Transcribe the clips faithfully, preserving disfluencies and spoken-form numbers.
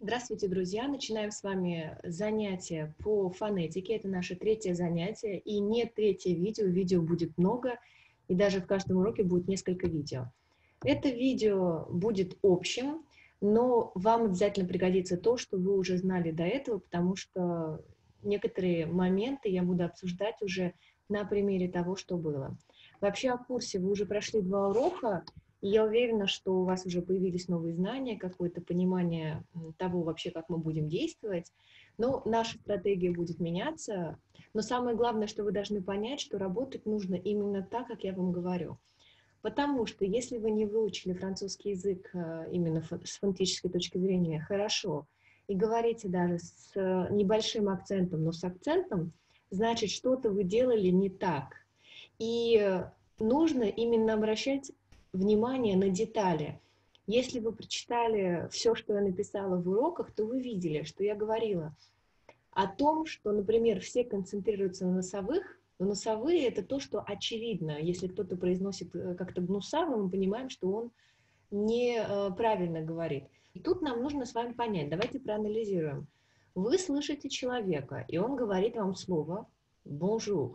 Здравствуйте, друзья! Начинаем с вами занятие по фонетике. Это наше третье занятие. И не третье видео, видео будет много, и даже в каждом уроке будет несколько видео. Это видео будет общим, но вам обязательно пригодится то, что вы уже знали до этого, потому что некоторые моменты я буду обсуждать уже на примере того, что было. Вообще о курсе вы уже прошли два урока, и я уверена, что у вас уже появились новые знания, какое-то понимание того вообще, как мы будем действовать. Но наша стратегия будет меняться. Но самое главное, что вы должны понять, что работать нужно именно так, как я вам говорю. Потому что если вы не выучили французский язык именно с фонетической точки зрения хорошо, и говорите даже с небольшим акцентом, но с акцентом, значит, что-то вы делали не так. И нужно именно обращать внимание на детали. Если вы прочитали все, что я написала в уроках, то вы видели, что я говорила о том, что, например, все концентрируются на носовых, но носовые — это то, что очевидно. Если кто-то произносит как-то гнусаво, мы понимаем, что он неправильно говорит. И тут нам нужно с вами понять, давайте проанализируем. Вы слышите человека, и он говорит вам слово «bonjour»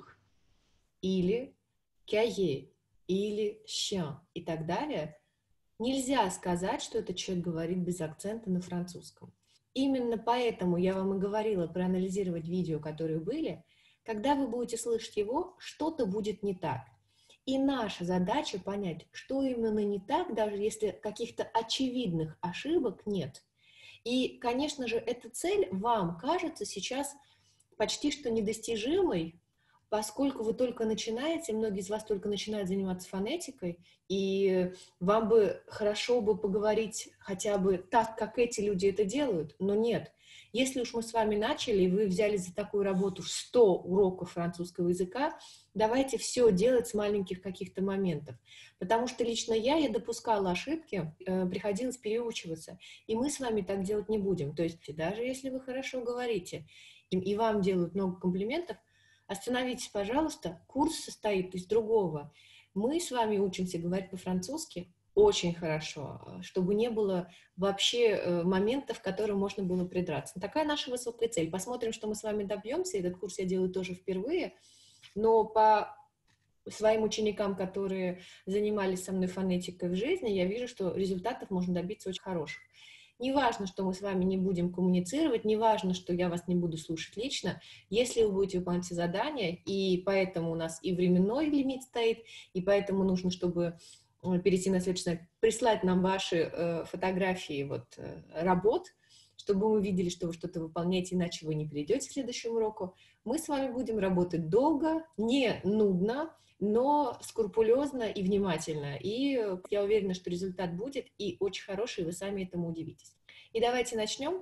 или «cahier», или «chien» и так далее. Нельзя сказать, что этот человек говорит без акцента на французском. Именно поэтому я вам и говорила проанализировать видео, которые были. Когда вы будете слышать его, что-то будет не так. И наша задача понять, что именно не так, даже если каких-то очевидных ошибок нет. И, конечно же, эта цель вам кажется сейчас почти что недостижимой, поскольку вы только начинаете, многие из вас только начинают заниматься фонетикой, и вам бы хорошо бы поговорить хотя бы так, как эти люди это делают, но нет. Если уж мы с вами начали, и вы взяли за такую работу сто уроков французского языка, давайте все делать с маленьких каких-то моментов. Потому что лично я, я допускала ошибки, э, приходилось переучиваться, и мы с вами так делать не будем. То есть даже если вы хорошо говорите, и, и вам делают много комплиментов, остановитесь, пожалуйста, курс состоит из другого. Мы с вами учимся говорить по-французски очень хорошо, чтобы не было вообще моментов, к которым можно было придраться. Такая наша высокая цель. Посмотрим, что мы с вами добьемся. Этот курс я делаю тоже впервые, но по своим ученикам, которые занимались со мной фонетикой в жизни, я вижу, что результатов можно добиться очень хороших. Не важно, что мы с вами не будем коммуницировать, не важно, что я вас не буду слушать лично, если вы будете выполнять все задания, и поэтому у нас и временной лимит стоит, и поэтому нужно, чтобы перейти на следующее, прислать нам ваши э, фотографии вот, э, работ, чтобы мы видели, что вы что-то выполняете, иначе вы не перейдете к следующему уроку. Мы с вами будем работать долго, не нудно, но скрупулезно и внимательно. И я уверена, что результат будет и очень хороший, и вы сами этому удивитесь. И давайте начнем.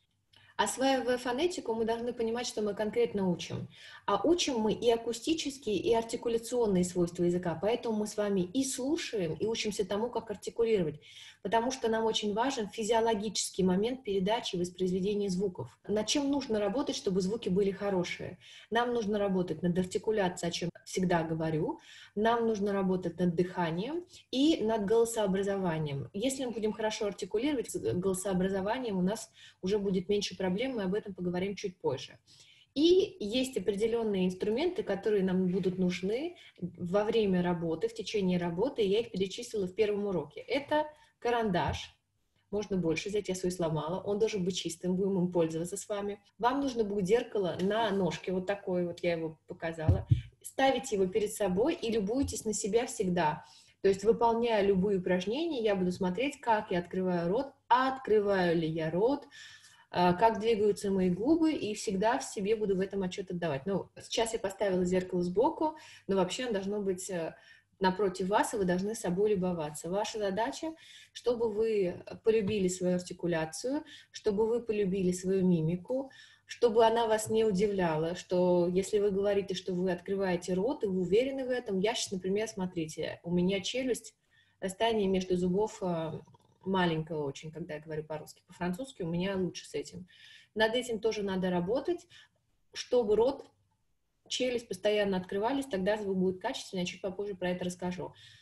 Осваивая фонетику, мы должны понимать, что мы конкретно учим. А учим мы и акустические, и артикуляционные свойства языка. Поэтому мы с вами и слушаем, и учимся тому, как артикулировать. Потому что нам очень важен физиологический момент передачи и воспроизведения звуков. Над чем нужно работать, чтобы звуки были хорошие? Нам нужно работать над артикуляцией, о чем всегда говорю. Нам нужно работать над дыханием и над голосообразованием. Если мы будем хорошо артикулировать, с голосообразованием у нас уже будет меньше проблем, мы об этом поговорим чуть позже. И есть определенные инструменты, которые нам будут нужны во время работы, в течение работы, и я их перечислила в первом уроке. Это карандаш. Можно больше взять, я свой сломала. Он должен быть чистым, будем им пользоваться с вами. Вам нужно будет зеркало на ножке, вот такое вот, я его показала. Ставите его перед собой и любуйтесь на себя всегда. То есть, выполняя любые упражнения, я буду смотреть, как я открываю рот, открываю ли я рот, как двигаются мои губы, и всегда в себе буду в этом отчет отдавать. Ну, сейчас я поставила зеркало сбоку, но вообще оно должно быть напротив вас, и вы должны собой любоваться. Ваша задача, чтобы вы полюбили свою артикуляцию, чтобы вы полюбили свою мимику, чтобы она вас не удивляла, что если вы говорите, что вы открываете рот, и вы уверены в этом, я сейчас, например, смотрите, у меня челюсть, расстояние между зубов маленького очень, когда я говорю по-русски. По-французски у меня лучше с этим. Над этим тоже надо работать, чтобы рот, челюсть постоянно открывались, тогда звук будет качественный, я чуть попозже про это расскажу.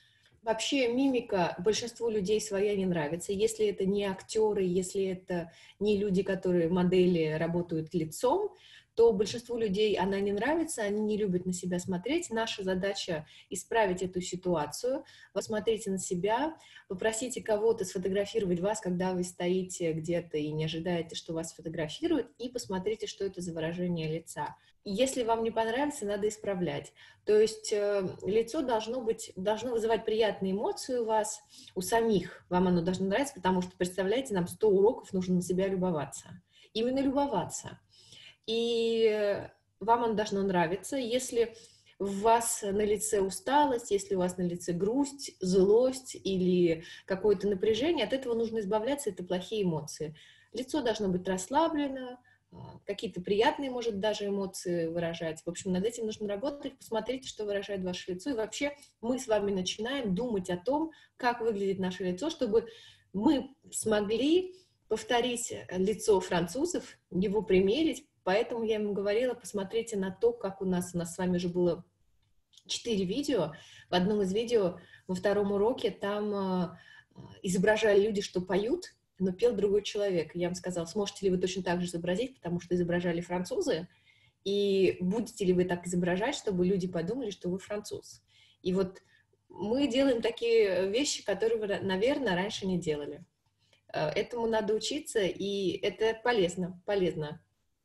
Вообще мимика большинству людей своя не нравится. Если это не актеры, если это не люди, которые модели работают лицом, то большинству людей она не нравится, они не любят на себя смотреть. Наша задача исправить эту ситуацию. Посмотрите на себя, попросите кого-то сфотографировать вас, когда вы стоите где-то и не ожидаете, что вас сфотографируют, и посмотрите, что это за выражение лица. Если вам не понравится, надо исправлять. То есть э, лицо должно быть, должно вызывать приятные эмоции у вас, у самих. Вам оно должно нравиться, потому что, представляете, нам сто уроков нужно на себя любоваться. Именно любоваться. И э, вам оно должно нравиться. Если у вас на лице усталость, если у вас на лице грусть, злость или какое-то напряжение, от этого нужно избавляться, это плохие эмоции. Лицо должно быть расслаблено, какие-то приятные, может, даже эмоции выражать. В общем, над этим нужно работать, посмотрите, что выражает ваше лицо. И вообще мы с вами начинаем думать о том, как выглядит наше лицо, чтобы мы смогли повторить лицо французов, его примерить. Поэтому я ему говорила, посмотрите на то, как у нас, у нас с вами же было четыре видео. В одном из видео во втором уроке там э, изображали люди, что поют, но пел другой человек. Я вам сказала, сможете ли вы точно так же изобразить, потому что изображали французы, и будете ли вы так изображать, чтобы люди подумали, что вы француз. И вот мы делаем такие вещи, которые вы, наверное, раньше не делали. Этому надо учиться, и это полезно, полезно.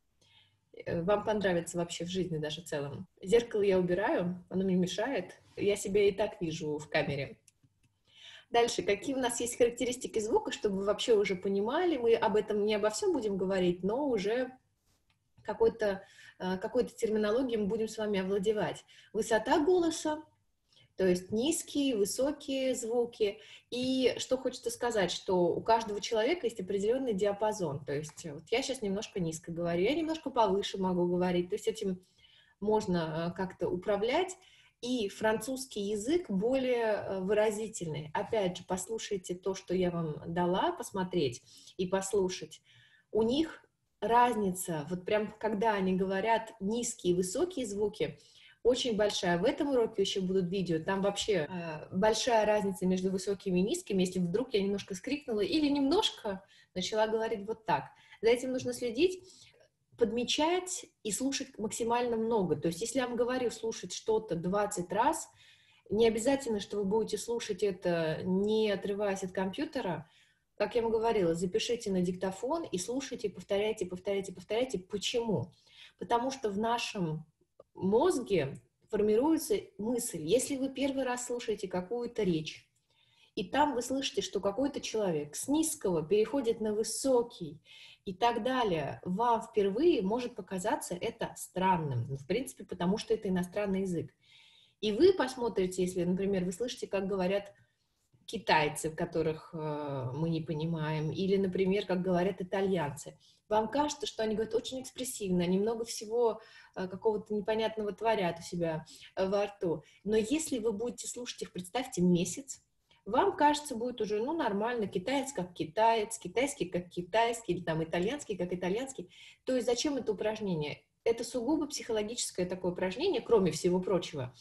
Вам понравится вообще в жизни даже в целом. Зеркало я убираю, оно мне мешает. Я себя и так вижу в камере. Дальше, какие у нас есть характеристики звука, чтобы вы вообще уже понимали, мы об этом не обо всем будем говорить, но уже какой-то, какой-то терминологией мы будем с вами овладевать. Высота голоса, то есть низкие, высокие звуки. И что хочется сказать, что у каждого человека есть определенный диапазон. То есть вот я сейчас немножко низко говорю, я немножко повыше могу говорить. То есть этим можно как-то управлять. И французский язык более выразительный. Опять же, послушайте то, что я вам дала посмотреть и послушать. У них разница, вот прям когда они говорят низкие и высокие звуки, очень большая. В этом уроке еще будут видео, там вообще э, большая разница между высокими и низкими, если вдруг я немножко скрикнула или немножко начала говорить вот так. За этим нужно следить, подмечать и слушать максимально много. То есть если я вам говорю слушать что-то двадцать раз, не обязательно, что вы будете слушать это, не отрываясь от компьютера. Как я вам говорила, запишите на диктофон и слушайте, повторяйте, повторяйте, повторяйте. Почему? Потому что в нашем мозге формируется мысль. Если вы первый раз слушаете какую-то речь, и там вы слышите, что какой-то человек с низкого переходит на высокий и так далее, вам впервые может показаться это странным. В принципе, потому что это иностранный язык. И вы посмотрите, если, например, вы слышите, как говорят китайцы, которых э, мы не понимаем, или, например, как говорят итальянцы. Вам кажется, что они говорят очень экспрессивно, они много всего э, какого-то непонятного творят у себя э, во рту. Но если вы будете слушать их, представьте, месяц, вам кажется, будет уже, ну, нормально, китаец как китаец, китайский как китайский, или там итальянский как итальянский. То есть зачем это упражнение? Это сугубо психологическое такое упражнение, кроме всего прочего,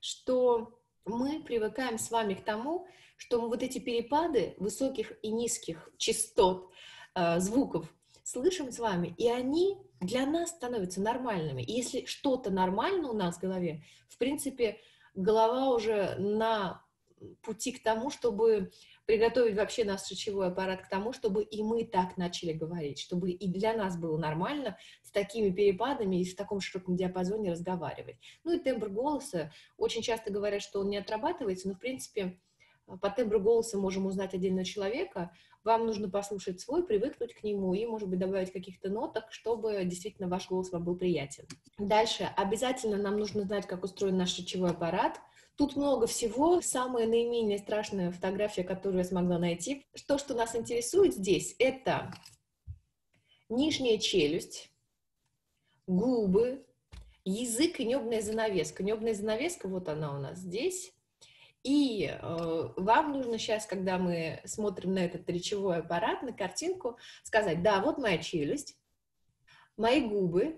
что мы привыкаем с вами к тому, что мы вот эти перепады высоких и низких частот э, звуков слышим с вами, и они для нас становятся нормальными. И если что-то нормально у нас в голове, в принципе, голова уже на пути к тому, чтобы приготовить вообще наш речевой аппарат к тому, чтобы и мы так начали говорить, чтобы и для нас было нормально с такими перепадами и в таком широком диапазоне разговаривать. Ну и тембр голоса. Очень часто говорят, что он не отрабатывается, но в принципе по тембру голоса можем узнать отдельного человека. Вам нужно послушать свой, привыкнуть к нему и, может быть, добавить каких-то ноток, чтобы действительно ваш голос вам был приятен. Дальше. Обязательно нам нужно знать, как устроен наш речевой аппарат. Тут много всего. Самая наименее страшная фотография, которую я смогла найти. То, что нас интересует здесь, это нижняя челюсть, губы, язык и небная занавеска. Небная занавеска, вот она у нас здесь. И э, вам нужно сейчас, когда мы смотрим на этот речевой аппарат, на картинку, сказать: да, вот моя челюсть, мои губы,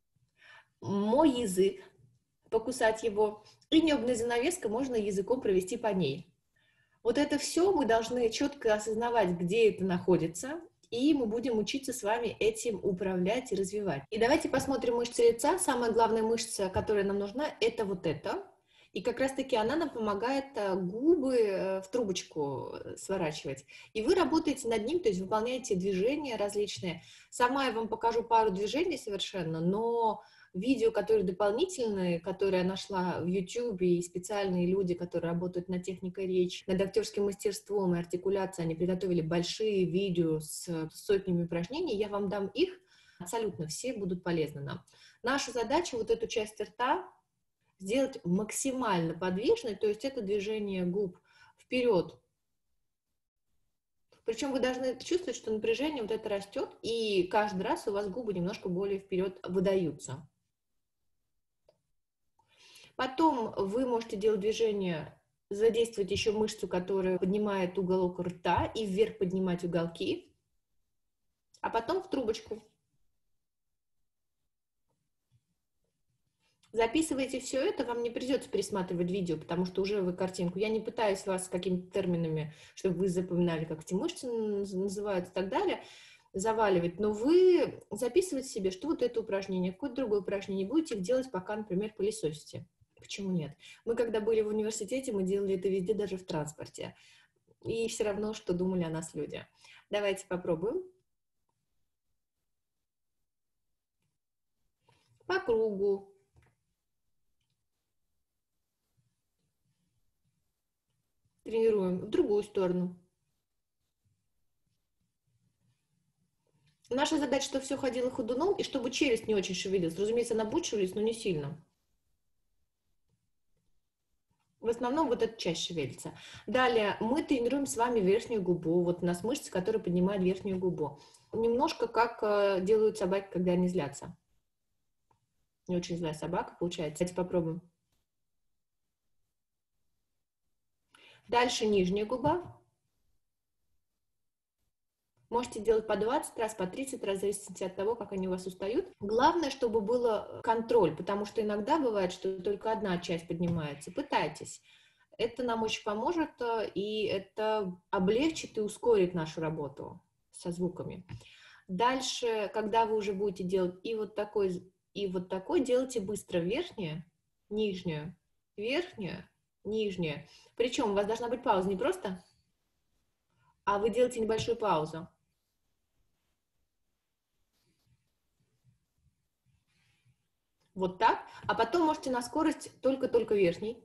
мой язык, покусать его, и небная занавеска, можно языком провести по ней. Вот это все мы должны четко осознавать, где это находится, и мы будем учиться с вами этим управлять и развивать. И давайте посмотрим мышцы лица. Самая главная мышца, которая нам нужна, это вот эта. И как раз-таки она нам помогает губы в трубочку сворачивать. И вы работаете над ним, то есть выполняете движения различные. Сама я вам покажу пару движений совершенно, но видео, которые дополнительные, которые я нашла в YouTube, и специальные люди, которые работают над техникой речи, над актерским мастерством и артикуляцией, они приготовили большие видео с сотнями упражнений, я вам дам их, абсолютно все будут полезны нам. Наша задача вот эту часть рта сделать максимально подвижной, то есть это движение губ вперед. Причем вы должны чувствовать, что напряжение вот это растет, и каждый раз у вас губы немножко более вперед выдаются. Потом вы можете делать движение, задействовать еще мышцу, которая поднимает уголок рта, и вверх поднимать уголки, а потом в трубочку. Записывайте все это, вам не придется пересматривать видео, потому что уже вы картинку. Я не пытаюсь вас какими-то терминами, чтобы вы запоминали, как эти мышцы называются и так далее, заваливать, но вы записывайте себе, что вот это упражнение, какое-то другое упражнение, будете их делать, пока, например, пылесосите. Почему нет? Мы, когда были в университете, мы делали это везде, даже в транспорте. И все равно, что думали о нас люди. Давайте попробуем. По кругу. Тренируем в другую сторону. Наша задача, чтобы все ходило ходуном, и чтобы челюсть не очень шевелилась. Разумеется, она будет шевелиться, но не сильно. В основном вот эта часть шевелится. Далее мы тренируем с вами верхнюю губу. Вот у нас мышцы, которые поднимают верхнюю губу. Немножко как делают собаки, когда они злятся. Не очень злая собака получается. Давайте попробуем. Дальше нижняя губа. Можете делать по двадцать раз, по тридцать раз, в зависимости от того, как они у вас устают. Главное, чтобы был контроль, потому что иногда бывает, что только одна часть поднимается. Пытайтесь. Это нам очень поможет, и это облегчит и ускорит нашу работу со звуками. Дальше, когда вы уже будете делать и вот такой, и вот такой, делайте быстро верхнюю, нижнюю, верхнюю, нижнюю. Причем у вас должна быть пауза не просто, а вы делаете небольшую паузу. Вот так. А потом можете на скорость только-только верхний.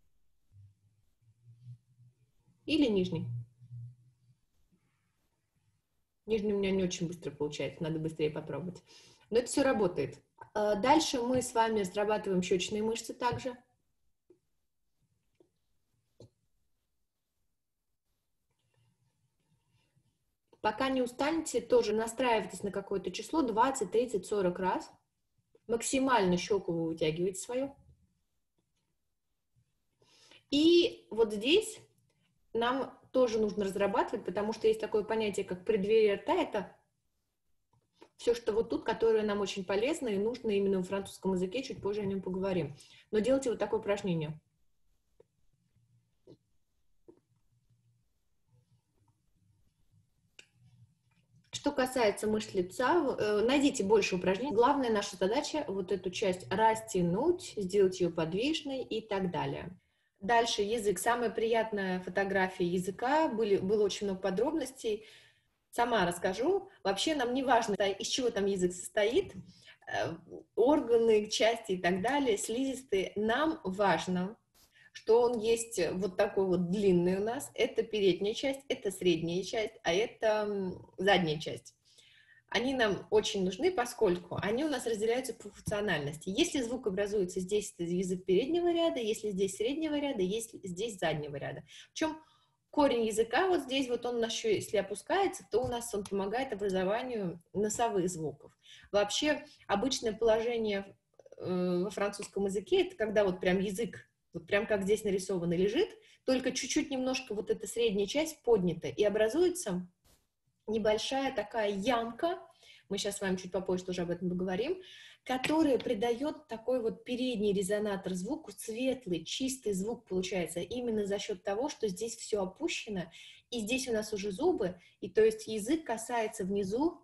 Или нижний. Нижний у меня не очень быстро получается, надо быстрее попробовать. Но это все работает. Дальше мы с вами разрабатываем щечные мышцы также. Пока не устанете, тоже настраивайтесь на какое-то число, двадцать, тридцать, сорок раз. Максимально щеку вы вытягиваете свою. И вот здесь нам тоже нужно разрабатывать, потому что есть такое понятие, как преддверие рта. Это все, что вот тут, которое нам очень полезно и нужно именно в французском языке, чуть позже о нем поговорим. Но делайте вот такое упражнение. Что касается мышц лица, найдите больше упражнений. Главная наша задача вот эту часть растянуть, сделать ее подвижной и так далее. Дальше язык. Самая приятная фотография языка. Были, было очень много подробностей. Сама расскажу. Вообще нам не важно, из чего там язык состоит, органы, части и так далее, слизистые. Нам важно, что он есть вот такой вот длинный у нас. Это передняя часть, это средняя часть, а это задняя часть. Они нам очень нужны, поскольку они у нас разделяются по функциональности. Если звук образуется здесь, это язык переднего ряда, если здесь среднего ряда, если здесь заднего ряда. Причем корень языка вот здесь, вот он у нас еще, если опускается, то у нас он помогает образованию носовых звуков. Вообще, обычное положение э, во французском языке, это когда вот прям язык, вот прям как здесь нарисовано, лежит, только чуть-чуть немножко вот эта средняя часть поднята, и образуется небольшая такая ямка, мы сейчас с вами чуть попозже тоже об этом поговорим, которое придает такой вот передний резонатор звуку, светлый, чистый звук получается именно за счет того, что здесь все опущено, и здесь у нас уже зубы, и то есть язык касается внизу,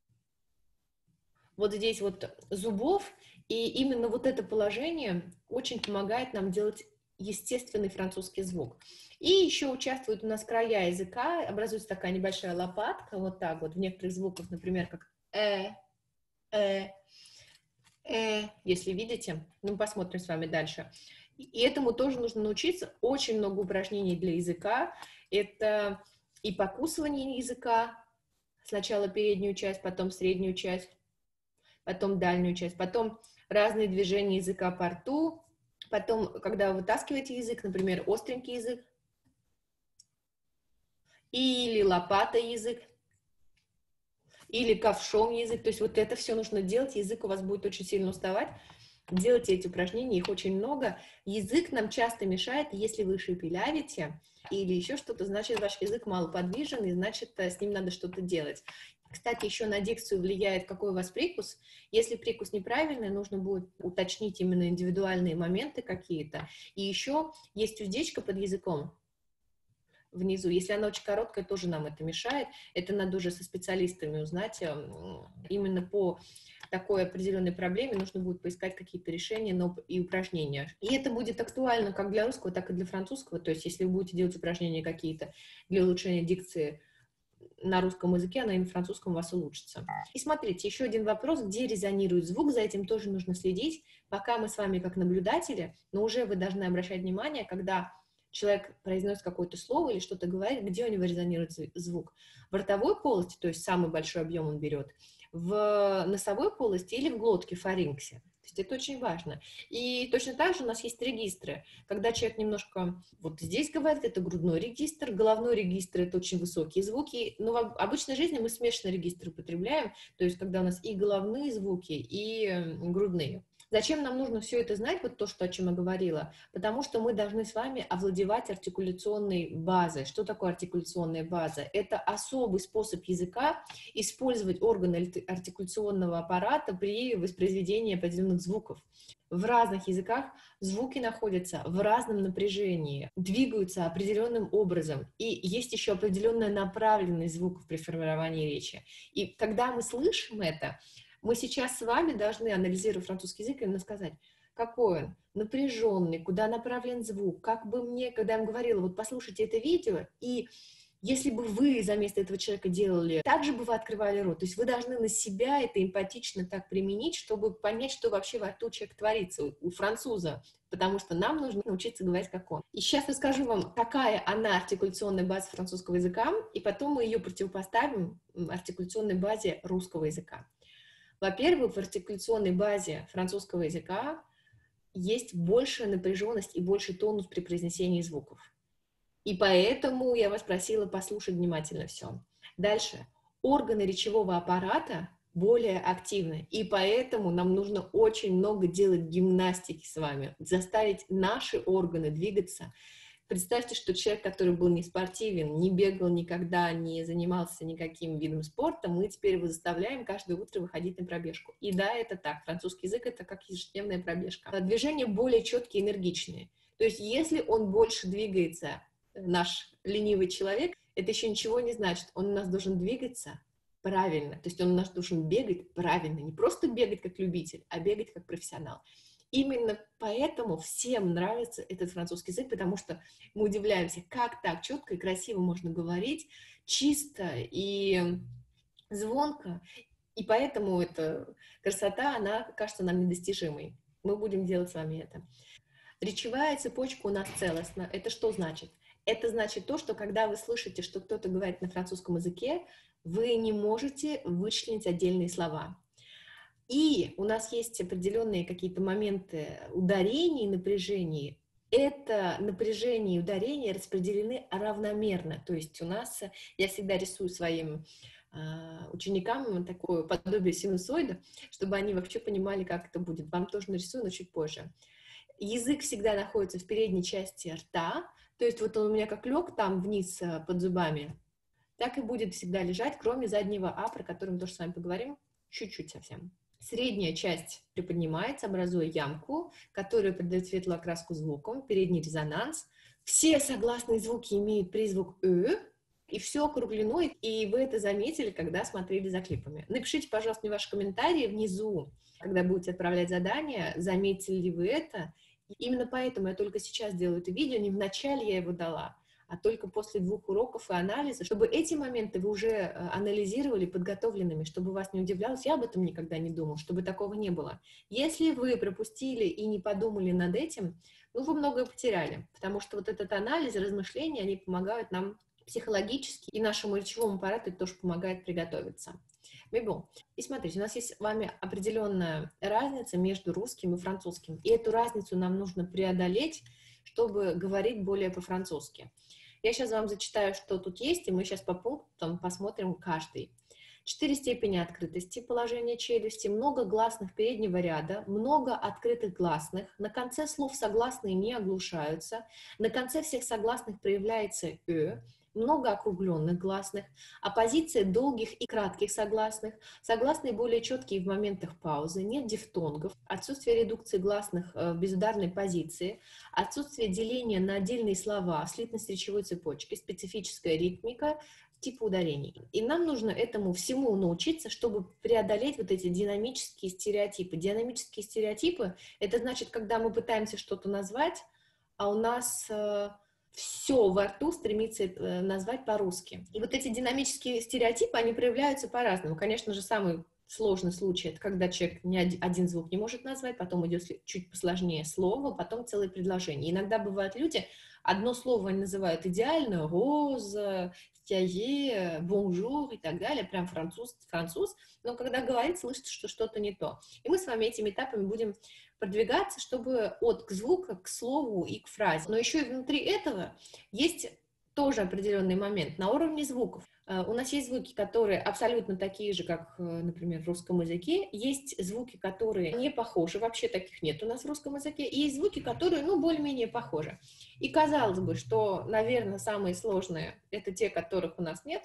вот здесь вот зубов, и именно вот это положение очень помогает нам делать естественный французский звук. И еще участвуют у нас края языка, образуется такая небольшая лопатка, вот так вот, в некоторых звуках, например, как э, э, э, если видите, ну, посмотрим с вами дальше. И этому тоже нужно научиться, очень много упражнений для языка, это и покусывание языка, сначала переднюю часть, потом среднюю часть, потом дальнюю часть, потом разные движения языка по рту, потом, когда вы вытаскиваете язык, например, остренький язык, или лопата язык, или ковшом язык, то есть вот это все нужно делать, язык у вас будет очень сильно уставать, делайте эти упражнения, их очень много. Язык нам часто мешает, если вы шепелявите или еще что-то, значит, ваш язык малоподвижен, и значит, с ним надо что-то делать. Кстати, еще на дикцию влияет, какой у вас прикус. Если прикус неправильный, нужно будет уточнить именно индивидуальные моменты какие-то. И еще есть уздечка под языком внизу. Если она очень короткая, тоже нам это мешает. Это надо уже со специалистами узнать. Именно по такой определенной проблеме нужно будет поискать какие-то решения но и упражнения. И это будет актуально как для русского, так и для французского. То есть если вы будете делать упражнения какие-то для улучшения дикции на русском языке, она и на французском у вас улучшится. И смотрите, еще один вопрос, где резонирует звук, за этим тоже нужно следить. Пока мы с вами как наблюдатели, но уже вы должны обращать внимание, когда человек произносит какое-то слово или что-то говорит, где у него резонирует звук. В ротовой полости, то есть самый большой объем он берет, в носовой полости или в глотке, фарингсе. То есть это очень важно. И точно так же у нас есть регистры. Когда человек немножко вот здесь говорит, это грудной регистр, головной регистр — это очень высокие звуки. Но в обычной жизни мы смешанный регистр употребляем, то есть когда у нас и головные звуки, и грудные. Зачем нам нужно все это знать, вот то, что, о чем я говорила? Потому что мы должны с вами овладевать артикуляционной базой. Что такое артикуляционная база? Это особый способ языка использовать органы артикуляционного аппарата при воспроизведении определенных звуков. В разных языках звуки находятся в разном напряжении, двигаются определенным образом, и есть еще определенная направленность звуков при формировании речи. И когда мы слышим это, мы сейчас с вами должны, анализируя французский язык, именно сказать, какой он напряженный, куда направлен звук, как бы мне, когда я вам говорила, вот послушайте это видео, и если бы вы за место этого человека делали, так же бы вы открывали рот, то есть вы должны на себя это эмпатично так применить, чтобы понять, что вообще во рту человек творится у, у француза, потому что нам нужно научиться говорить как он. И сейчас расскажу вам, какая она артикуляционная база французского языка, и потом мы ее противопоставим артикуляционной базе русского языка. Во-первых, в артикуляционной базе французского языка есть большая напряженность и больше тонус при произнесении звуков. И поэтому я вас просила послушать внимательно все. Дальше. Органы речевого аппарата более активны, и поэтому нам нужно очень много делать гимнастики с вами, заставить наши органы двигаться. Представьте, что человек, который был не спортивен, не бегал никогда, не занимался никаким видом спорта, мы теперь его заставляем каждое утро выходить на пробежку. И да, это так. Французский язык — это как ежедневная пробежка. Движения более четкие, энергичные. То есть если он больше двигается, наш ленивый человек, это еще ничего не значит. Он у нас должен двигаться правильно. То есть он у нас должен бегать правильно. Не просто бегать как любитель, а бегать как профессионал. Именно поэтому всем нравится этот французский язык, потому что мы удивляемся, как так четко и красиво можно говорить, чисто и звонко, и поэтому эта красота, она кажется нам недостижимой. Мы будем делать с вами это. Речевая цепочка у нас целостна. Это что значит? Это значит то, что когда вы слышите, что кто-то говорит на французском языке, вы не можете вычленить отдельные слова. И у нас есть определенные какие-то моменты ударений, напряжений. Это напряжение и ударение распределены равномерно. То есть у нас, я всегда рисую своим э, ученикам такое подобие синусоида, чтобы они вообще понимали, как это будет. Вам тоже нарисую, но чуть позже. Язык всегда находится в передней части рта, то есть вот он у меня как лег там вниз под зубами, так и будет всегда лежать, кроме заднего А, про который мы тоже с вами поговорим. чуть-чуть совсем. Средняя часть приподнимается, образуя ямку, которая придает светлую окраску звукам, передний резонанс. Все согласные звуки имеют призвук «ы», и все округлено, и вы это заметили, когда смотрели за клипами. Напишите, пожалуйста, мне ваши комментарии внизу, когда будете отправлять задания, заметили ли вы это. Именно поэтому я только сейчас делаю это видео, не в начале я его дала, а только после двух уроков и анализа, чтобы эти моменты вы уже анализировали подготовленными, чтобы вас не удивлялось, я об этом никогда не думал, чтобы такого не было. Если вы пропустили и не подумали над этим, ну, вы многое потеряли, потому что вот этот анализ, размышления, они помогают нам психологически, и нашему речевому аппарату тоже помогает приготовиться. Bon. И смотрите, у нас есть с вами определенная разница между русским и французским, и эту разницу нам нужно преодолеть, чтобы говорить более по-французски. Я сейчас вам зачитаю, что тут есть, и мы сейчас по пунктам посмотрим каждый. Четыре степени открытости положения челюсти, много гласных переднего ряда, много открытых гласных, на конце слов согласные не оглушаются, на конце всех согласных проявляется «э», много округленных гласных, оппозиция долгих и кратких согласных, согласные более четкие в моментах паузы, нет дифтонгов, отсутствие редукции гласных в безударной позиции, отсутствие деления на отдельные слова, слитность речевой цепочки, специфическая ритмика, типа ударений. И нам нужно этому всему научиться, чтобы преодолеть вот эти динамические стереотипы. Динамические стереотипы — это значит, когда мы пытаемся что-то назвать, а у нас э, все во рту стремится э, назвать по-русски. И вот эти динамические стереотипы, они проявляются по-разному. Конечно же, самый сложный случай — это когда человек ни один звук не может назвать, потом идет чуть посложнее слово, потом целое предложение. Иногда бывают люди, одно слово они называют идеально, роза, тяе, бонжур и так далее, прям француз, француз, но когда говорит, слышится, что что-то не то. И мы с вами этими этапами будем продвигаться, чтобы от к звука, к слову и к фразе. Но еще и внутри этого есть тоже определенный момент на уровне звуков. У нас есть звуки, которые абсолютно такие же, как, например, в русском языке. Есть звуки, которые не похожи, вообще таких нет у нас в русском языке. И есть звуки, которые, ну, более-менее похожи. И казалось бы, что, наверное, самые сложные — это те, которых у нас нет.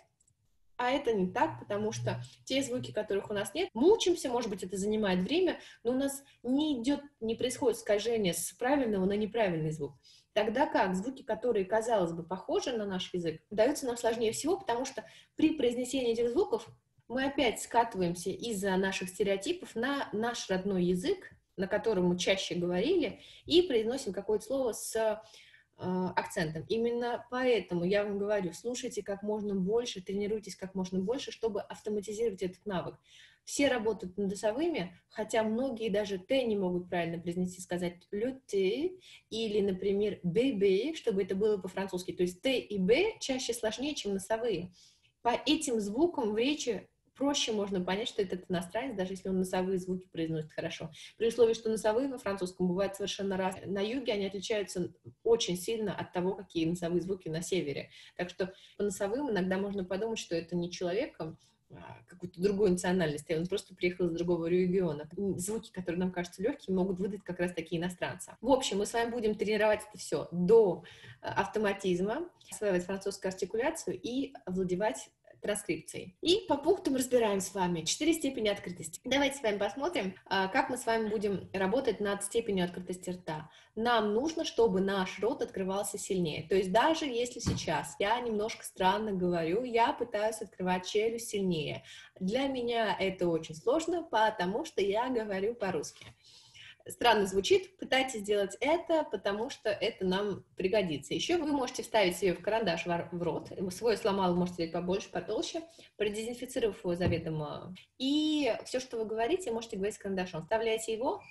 А это не так, потому что те звуки, которых у нас нет, мучимся, может быть, это занимает время, но у нас не идет, не происходит скольжение с правильного на неправильный звук. Тогда как звуки, которые, казалось бы, похожи на наш язык, даются нам сложнее всего, потому что при произнесении этих звуков мы опять скатываемся из-за наших стереотипов на наш родной язык, на котором мы чаще говорили, и произносим какое-то слово с акцентом. Именно поэтому я вам говорю, слушайте как можно больше, тренируйтесь как можно больше, чтобы автоматизировать этот навык. Все работают над носовыми, хотя многие даже «т» не могут правильно произнести, сказать «le t» или, например, «bébé», чтобы это было по-французски. То есть «т» и «б» чаще сложнее, чем носовые. По этим звукам в речи проще можно понять, что это иностранец, даже если он носовые звуки произносит хорошо. При условии, что носовые во французском бывают совершенно разные. На юге они отличаются очень сильно от того, какие носовые звуки на севере. Так что по носовым иногда можно подумать, что это не человек какой-то другой национальности, он просто приехал из другого региона. Звуки, которые нам кажутся легкими, могут выдать как раз такие иностранцы. В общем, мы с вами будем тренировать это все до автоматизма, осваивать французскую артикуляцию и овладевать транскрипцией. И по пунктам разбираем с вами четыре степени открытости. Давайте с вами посмотрим, как мы с вами будем работать над степенью открытости рта. Нам нужно, чтобы наш рот открывался сильнее. То есть даже если сейчас я немножко странно говорю, я пытаюсь открывать челюсть сильнее. Для меня это очень сложно, потому что я говорю по-русски. Странно звучит, пытайтесь сделать это, потому что это нам пригодится. Еще вы можете вставить себе в карандаш в рот, свой сломал, вы можете взять побольше, потолще, продезинфицировав его заведомо. И все, что вы говорите, можете говорить с карандашом. Вставляйте его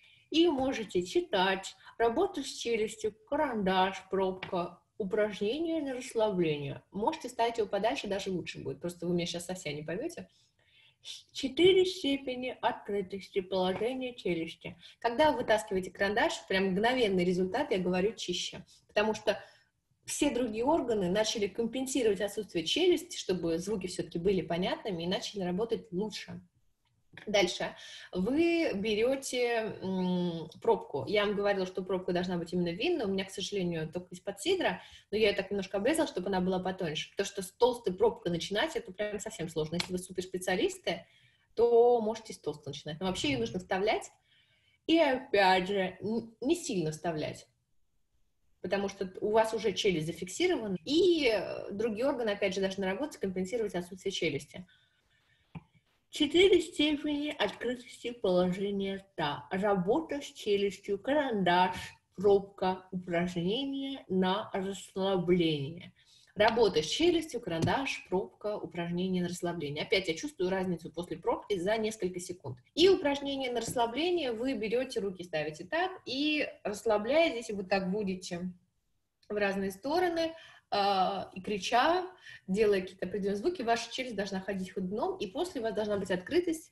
и можете читать, работать с челюстью, карандаш, пробка, упражнения на расслабление. Можете ставить его подальше, даже лучше будет, просто вы меня сейчас совсем не поймете. Четыре степени открытости положения челюсти. Когда вы вытаскиваете карандаш, прям мгновенный результат, я говорю, чище. Потому что все другие органы начали компенсировать отсутствие челюсти, чтобы звуки все-таки были понятными и начали работать лучше. Дальше. Вы берете м, пробку. Я вам говорила, что пробка должна быть именно винная. У меня, к сожалению, только из-под сидра, но я ее так немножко обрезала, чтобы она была потоньше. Потому что с толстой пробкой начинать, это прям совсем сложно. Если вы суперспециалисты, то можете с тоста начинать. Но вообще ее нужно вставлять, и опять же, не сильно вставлять, потому что у вас уже челюсть зафиксирована, и другие органы, опять же, должны работать, компенсировать отсутствие челюсти. Четыре степени открытости положения рта. Работа с челюстью, карандаш, пробка, упражнения на расслабление. Работа с челюстью, карандаш, пробка, упражнения на расслабление. Опять я чувствую разницу после пробки за несколько секунд. И упражнение на расслабление вы берете, руки ставите так и расслабляетесь, и вы так будете в разные стороны, и крича, делая какие-то определенные звуки, ваша челюсть должна ходить ходуном, и после у вас должна быть открытость,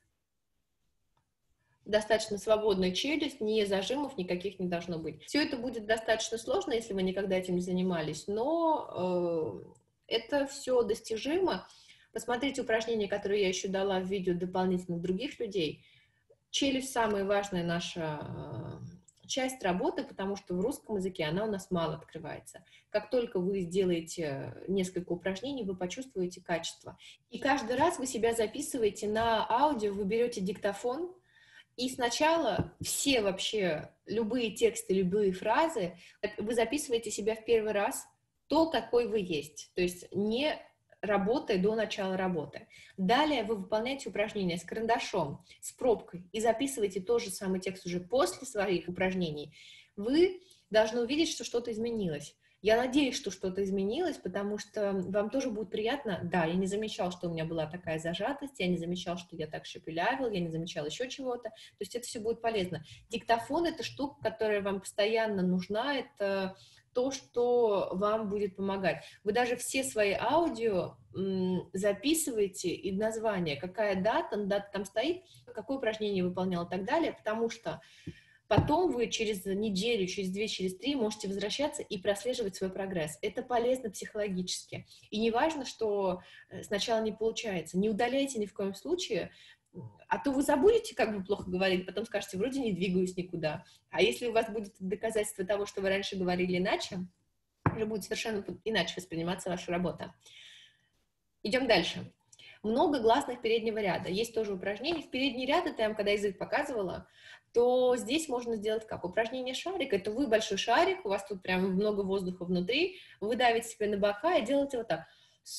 достаточно свободная челюсть, ни зажимов никаких не должно быть. Все это будет достаточно сложно, если вы никогда этим не занимались, но э, это все достижимо. Посмотрите упражнения, которые я еще дала в видео дополнительно других людей. Челюсть — самая важная наша э, часть работы, потому что в русском языке она у нас мало открывается. Как только вы сделаете несколько упражнений, вы почувствуете качество. И каждый раз вы себя записываете на аудио, вы берете диктофон, и сначала все вообще, любые тексты, любые фразы, вы записываете себя в первый раз то, какой вы есть. То есть не работая до начала работы. Далее вы выполняете упражнения с карандашом, с пробкой и записываете тот же самый текст уже после своих упражнений. Вы должны увидеть, что что-то изменилось. Я надеюсь, что что-то изменилось, потому что вам тоже будет приятно. Да, я не замечал, что у меня была такая зажатость, я не замечал, что я так шепелявил, я не замечал еще чего-то. То есть это все будет полезно. Диктофон — это штука, которая вам постоянно нужна, это то, что вам будет помогать. Вы даже все свои аудио м, записываете и название, какая дата, дата там стоит, какое упражнение выполнял и так далее, потому что потом вы через неделю, через две, через три можете возвращаться и прослеживать свой прогресс. Это полезно психологически. И не важно, что сначала не получается. Не удаляйте ни в коем случае, а то вы забудете, как вы плохо говорили, потом скажете, вроде не двигаюсь никуда. А если у вас будет доказательство того, что вы раньше говорили иначе, уже будет совершенно иначе восприниматься ваша работа. Идем дальше. Много гласных переднего ряда. Есть тоже упражнение. В передний ряд, это я вам когда язык показывала, то здесь можно сделать как? Упражнение шарик. Это вы большой шарик, у вас тут прям много воздуха внутри, вы давите себе на бока и делаете вот так.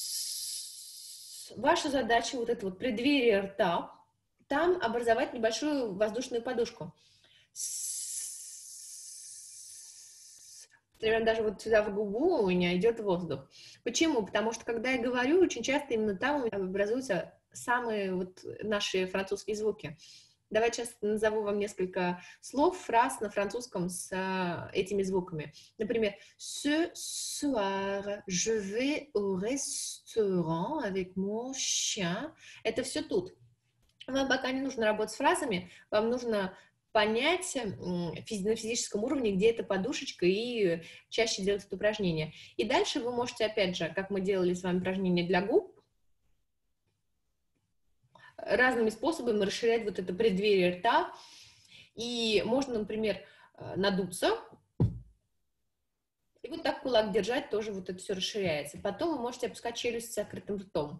Ваша задача вот это вот преддверие рта, там образовать небольшую воздушную подушку. Примерно даже вот сюда в губу у меня идет воздух. Почему? Потому что когда я говорю, очень часто именно там образуются самые вот наши французские звуки. Давайте сейчас назову вам несколько слов, фраз на французском с а, этими звуками. Например, ce soir, je vais au restaurant avec mon chien. Это все тут. Вам пока не нужно работать с фразами, вам нужно понять на физическом уровне, где эта подушечка, и чаще делать это упражнение. И дальше вы можете, опять же, как мы делали с вами упражнение для губ, разными способами расширять вот это преддверие рта. И можно, например, надуться, и вот так кулак держать, тоже вот это все расширяется. Потом вы можете опускать челюсть с закрытым ртом.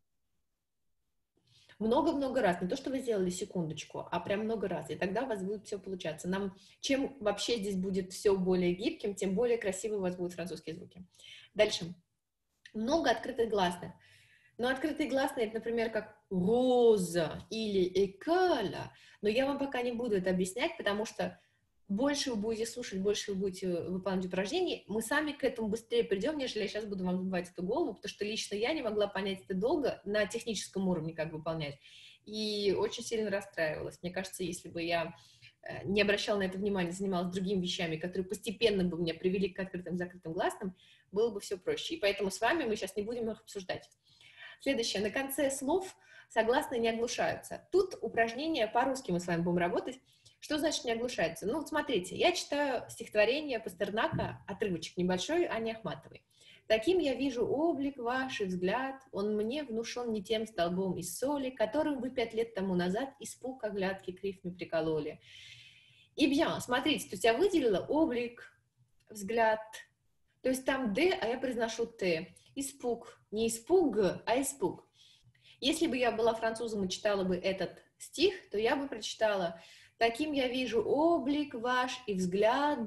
Много-много раз, не то, что вы сделали секундочку, а прям много раз, и тогда у вас будет все получаться. Нам, чем вообще здесь будет все более гибким, тем более красивые у вас будут французские звуки. Дальше. Много открытых гласных. Но открытые гласные, это, например, как роза или экола, но я вам пока не буду это объяснять, потому что больше вы будете слушать, больше вы будете выполнять упражнений, мы сами к этому быстрее придем, нежели я сейчас буду вам забивать эту голову, потому что лично я не могла понять это долго на техническом уровне, как выполнять, и очень сильно расстраивалась. Мне кажется, если бы я не обращала на это внимания, занималась другими вещами, которые постепенно бы меня привели к открытым закрытым гласным, было бы все проще. И поэтому с вами мы сейчас не будем их обсуждать. Следующее. На конце слов согласные не оглушаются. Тут упражнение по-русски мы с вами будем работать. Что значит не оглушается? Ну, вот смотрите, я читаю стихотворение Пастернака, отрывочек небольшой, Ани Ахматовой. «Таким я вижу облик ваш и взгляд, он мне внушен не тем столбом из соли, которым вы пять лет тому назад испуг оглядки кривьми прикололи». И bien, смотрите, то есть я выделила облик, взгляд, то есть там «д», а я произношу «т». Испуг, не испуг, а испуг. Если бы я была французом и читала бы этот стих, то я бы прочитала: «Таким я вижу облик ваш и взгляд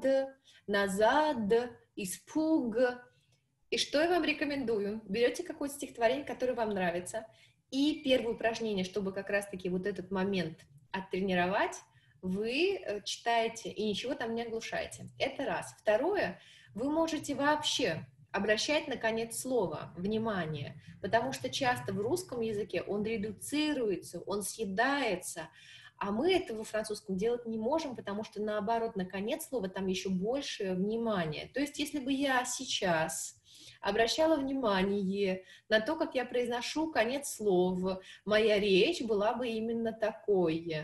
назад, испуг». И что я вам рекомендую? Берете какое-то стихотворение, которое вам нравится, и первое упражнение, чтобы как раз-таки вот этот момент оттренировать, вы читаете и ничего там не оглушаете. Это раз. Второе, вы можете вообще обращать на конец слова внимание, потому что часто в русском языке он редуцируется, он съедается, а мы этого в французском делать не можем, потому что, наоборот, на конец слова там еще больше внимания. То есть, если бы я сейчас обращала внимание на то, как я произношу конец слова, моя речь была бы именно такой.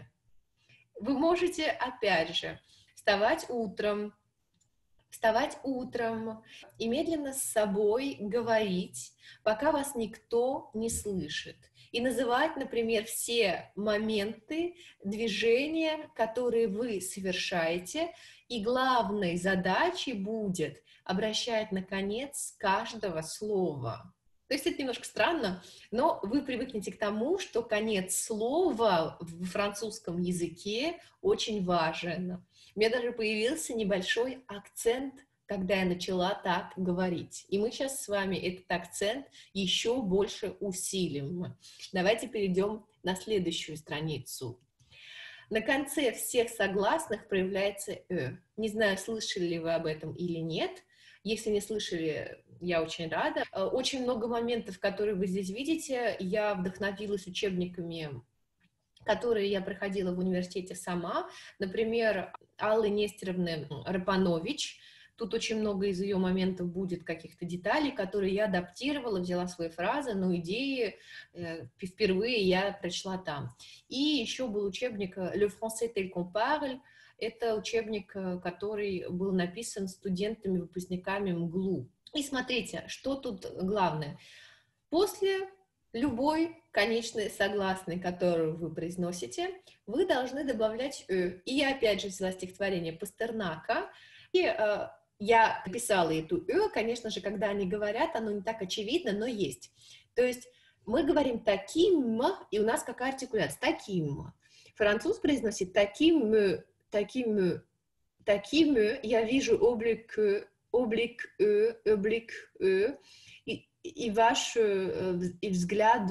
Вы можете, опять же, вставать утром, вставать утром и медленно с собой говорить, пока вас никто не слышит. И называть, например, все моменты движения, которые вы совершаете, и главной задачей будет обращать на конец каждого слова. То есть это немножко странно, но вы привыкнете к тому, что конец слова в французском языке очень важен. У меня даже появился небольшой акцент, когда я начала так говорить. И мы сейчас с вами этот акцент еще больше усилим. Давайте перейдем на следующую страницу. На конце всех согласных проявляется «э». Не знаю, слышали ли вы об этом или нет. Если не слышали, я очень рада. Очень много моментов, которые вы здесь видите, я вдохновилась учебниками, которые я проходила в университете сама. Например, Аллы Нестеровны Рапанович. Тут очень много из ее моментов будет каких-то деталей, которые я адаптировала, взяла свои фразы, но идеи э, впервые я прочла там. И еще был учебник «Le français tel qu'on parle». Это учебник, который был написан студентами, выпускниками МГЛУ. И смотрите, что тут главное. После любой конечной согласной, которую вы произносите, вы должны добавлять «э». И я опять же взяла стихотворение Пастернака, и э, я написала эту «э». Конечно же, когда они говорят, оно не так очевидно, но есть. То есть мы говорим «таким», и у нас какая артикуляция? «Таким». Француз произносит «таким», «таким», «таким». Я вижу облик, облик, «э», облик, «э». И, и ваш и взгляд,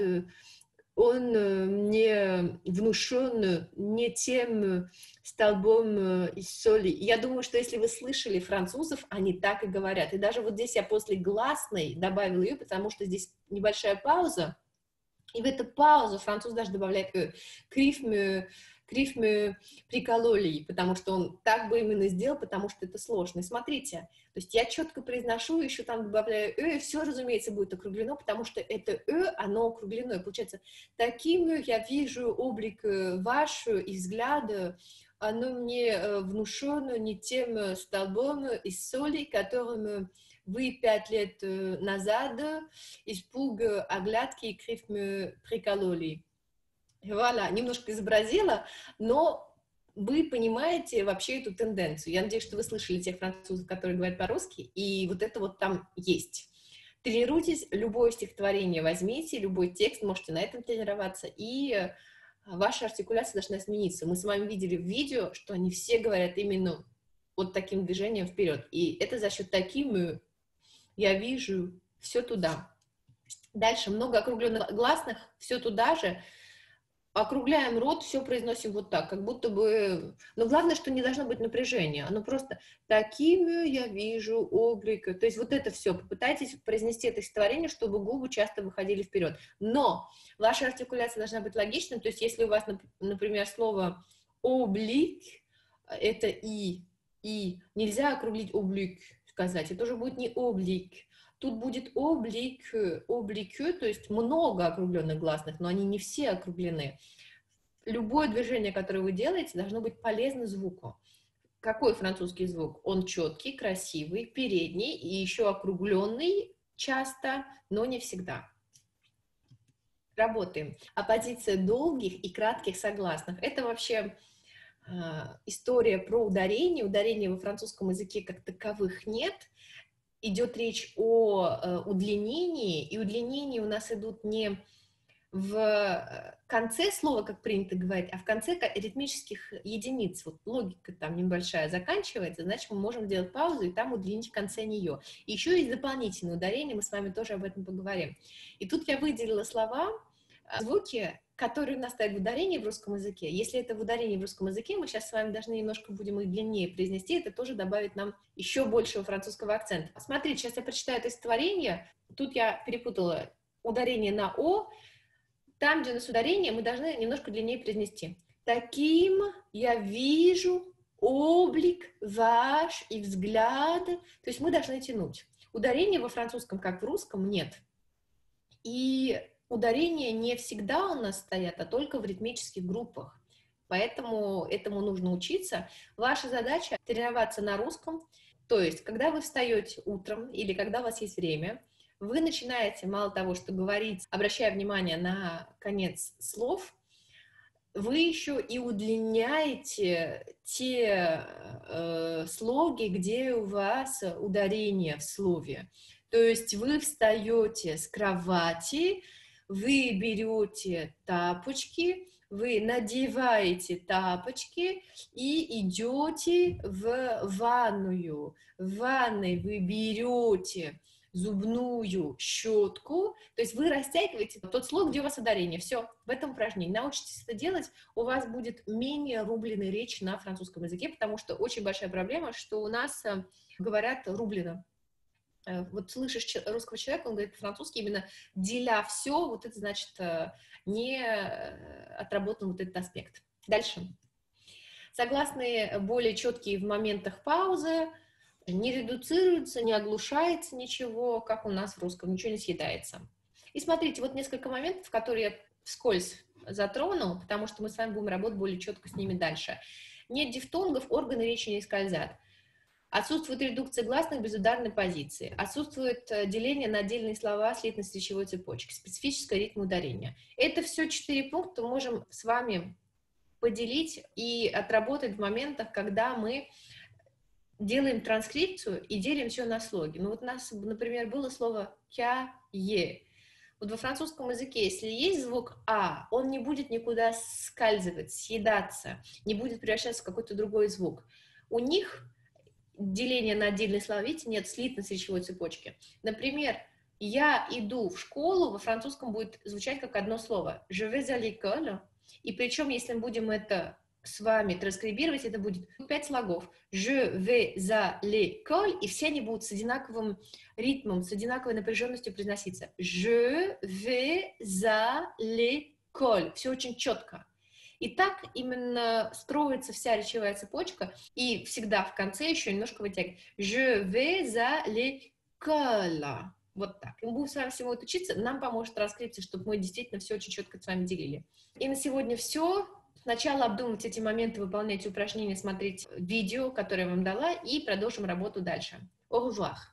он мне внушен не тем столбом из соли. Я думаю, что если вы слышали французов, они так и говорят. И даже вот здесь я после гласной добавила ее, потому что здесь небольшая пауза, и в эту паузу француз даже добавляет «э». «Крифме», «крифме прикололи», потому что он так бы именно сделал, потому что это сложно. И смотрите, то есть я четко произношу, еще там добавляю «э», и все, разумеется, будет округлено, потому что это «э», оно округлено. И получается, таким я вижу облик ваш и взгляд, оно мне внушено не тем столбом из соли, которым вы пять лет назад испуг оглядки и крифме прикололи. Вуаля, немножко изобразила, но вы понимаете вообще эту тенденцию. Я надеюсь, что вы слышали тех французов, которые говорят по-русски, и вот это вот там есть. Тренируйтесь, любое стихотворение возьмите, любой текст, можете на этом тренироваться, и ваша артикуляция должна измениться. Мы с вами видели в видео, что они все говорят именно вот таким движением вперед, и это за счет таким я вижу все туда. Дальше много округленных гласных, все туда же. Округляем рот, все произносим вот так, как будто бы... Но главное, что не должно быть напряжения. Оно просто «таким я вижу облик». То есть вот это все. Попытайтесь произнести это стихотворение, чтобы губы часто выходили вперед. Но ваша артикуляция должна быть логичной. То есть если у вас, например, слово «облик» — это «и», «и», нельзя округлить «облик», сказать. Это уже будет не «облик». Тут будет облик, облик, то есть много округленных гласных, но они не все округлены. Любое движение, которое вы делаете, должно быть полезно звуку. Какой французский звук? Он четкий, красивый, передний и еще округленный часто, но не всегда. Работаем. Оппозиция долгих и кратких согласных. Это вообще э, история про ударение. Ударения во французском языке как таковых нет. Идет речь о э, удлинении, и удлинения у нас идут не в конце слова, как принято говорить, а в конце ритмических единиц, вот логика там небольшая заканчивается, значит, мы можем сделать паузу и там удлинить в конце нее. И еще есть дополнительное ударение, мы с вами тоже об этом поговорим. И тут я выделила слова, звуки, которые у нас стоят в ударении в русском языке. Если это в ударении в русском языке, мы сейчас с вами должны немножко будем их длиннее произнести, это тоже добавит нам еще большего французского акцента. Смотрите, сейчас я прочитаю это стихотворение, тут я перепутала ударение на «о», там, где у нас ударение, мы должны немножко длиннее произнести. Таким я вижу облик ваш и взгляды. То есть мы должны тянуть. Ударения во французском, как в русском, нет. И ударения не всегда у нас стоят, а только в ритмических группах. Поэтому этому нужно учиться. Ваша задача — тренироваться на русском. То есть, когда вы встаете утром или когда у вас есть время, вы начинаете, мало того, что говорить, обращая внимание на конец слов, вы еще и удлиняете те э, слоги, где у вас ударение в слове. То есть вы встаете с кровати, вы берете тапочки, вы надеваете тапочки и идете в ванную. В ванной вы берете зубную щетку, то есть вы растягиваете тот слог, где у вас ударение. Все, в этом упражнении. Научитесь это делать, у вас будет менее рубленая речь на французском языке, потому что очень большая проблема, что у нас говорят рублено. Вот слышишь русского человека, он говорит по-французски, именно деля все, вот это значит не отработан вот этот аспект. Дальше. Согласные более четкие в моментах паузы, не редуцируется, не оглушается ничего, как у нас в русском, ничего не съедается. И смотрите, вот несколько моментов, которые я вскользь затрону, потому что мы с вами будем работать более четко с ними дальше. Нет дифтонгов, органы речи не скользят. Отсутствует редукция гласных в безударной позиции. Отсутствует деление на отдельные слова слитности речевой цепочки. Специфическое ритм ударения. Это все четыре пункта можем с вами поделить и отработать в моментах, когда мы делаем транскрипцию и делим все на слоги. Ну вот у нас, например, было слово «кя-е». Вот во французском языке, если есть звук «а», он не будет никуда скальзывать, съедаться, не будет превращаться в какой-то другой звук. У них деление на отдельные слова, видите, нет слитности речевой цепочки. Например, «я иду в школу» во французском будет звучать как одно слово «je vais à l'école», и причем, если мы будем это с вами транскрибировать, это будет пять слогов. Je vais à l'école, и все они будут с одинаковым ритмом, с одинаковой напряженностью произноситься. Je vais à l'école. Все очень четко. И так именно строится вся речевая цепочка, и всегда в конце еще немножко вытягивать. Je vais à l'école. Вот так. И мы будем с вами всему это учиться. Нам поможет транскрипция, чтобы мы действительно все очень четко с вами делили. И на сегодня все. Сначала обдумать эти моменты, выполнять упражнения, смотреть видео, которое я вам дала, и продолжим работу дальше. Au revoir!